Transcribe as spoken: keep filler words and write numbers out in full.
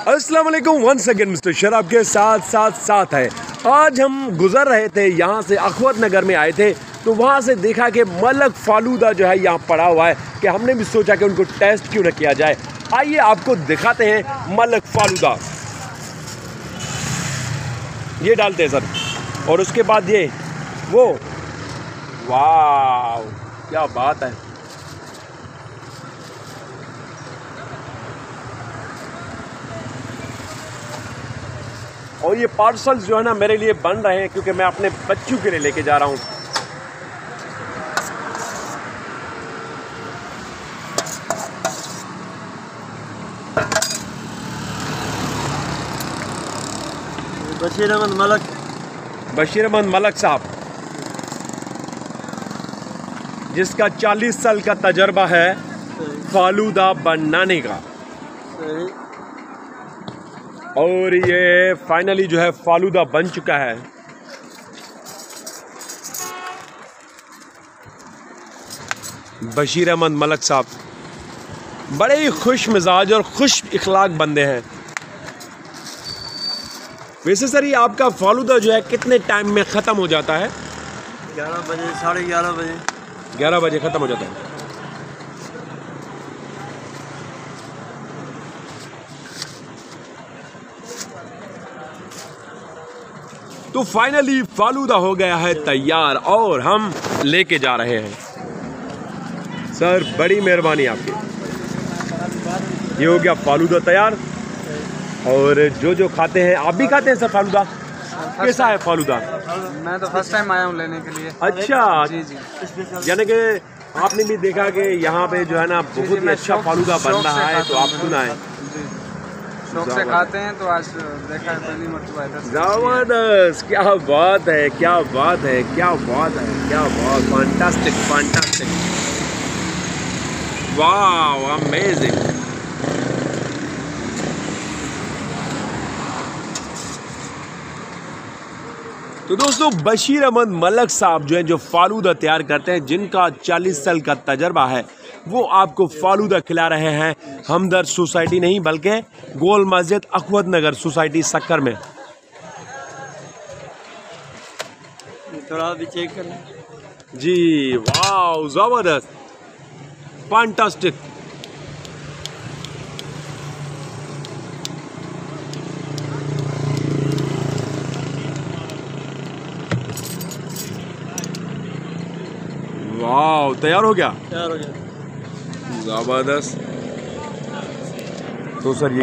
अस्सलाम वालेकुम once again mister शराब के साथ साथ साथ है। आज हम गुजर रहे थे, यहाँ से अखवत नगर में आए थे, तो वहाँ से देखा कि मलक फालूदा जो है यहाँ पड़ा हुआ है कि हमने भी सोचा कि उनको टेस्ट क्यों न किया जाए। आइए आपको दिखाते हैं मलक फालूदा। ये डालते हैं सर, और उसके बाद ये वो, वाह क्या बात है। और ये पार्सल्स जो है ना मेरे लिए बन रहे हैं क्योंकि मैं अपने बच्चों के लिए लेके जा रहा हूँ। बशीर अहमद मलक बशीर अहमद मलक साहब, जिसका चालीस साल का तजर्बा है फालूदा बनाने का। और ये फाइनली जो है फालूदा बन चुका है। बशीर अहमद मलक साहब बड़े ही खुश मिजाज और खुश इखलाक बंदे हैं। वैसे सर ये आपका फालूदा जो है कितने टाइम में ख़त्म हो जाता है? ग्यारह बजे साढ़े ग्यारह बजे ग्यारह बजे ख़त्म हो जाता है। तो फाइनली फालूदा हो गया है तैयार और हम लेके जा रहे हैं। सर बड़ी मेहरबानी आपकी। ये हो गया फालूदा तैयार। और जो जो खाते हैं, आप भी खाते हैं सर फालूदा? कैसा है फालूदा? मैं तो फर्स्ट टाइम आया हूँ लेने के लिए। अच्छा जी जी। यानी कि आपने भी देखा कि यहाँ पे जो है ना बहुत ही अच्छा फालूदा बन रहा है, तो आप सुना है शौक से खाते हैं, तो आज देखा है पहली मरतबा। जबरदस्त, क्या बात है, क्या बात है, क्या बात है, क्या बात, फैंटास्टिक फैंटास्टिक, वाह अमेजिंग। तो दोस्तों बशीर अहमद मलक साहब जो है जो फालूदा तैयार करते हैं, जिनका चालीस साल का तजर्बा है, वो आपको फालूदा खिला रहे हैं हमदर्द सोसाइटी नहीं बल्कि गोल मस्जिद अखवत नगर सोसाइटी सक्कर में। थोड़ा भी चेक कर जी, वाह जबरदस्त फैंटास्टिक। वाह तैयार हो गया, तैयार हो गया। जबरदस्त। तो सर ये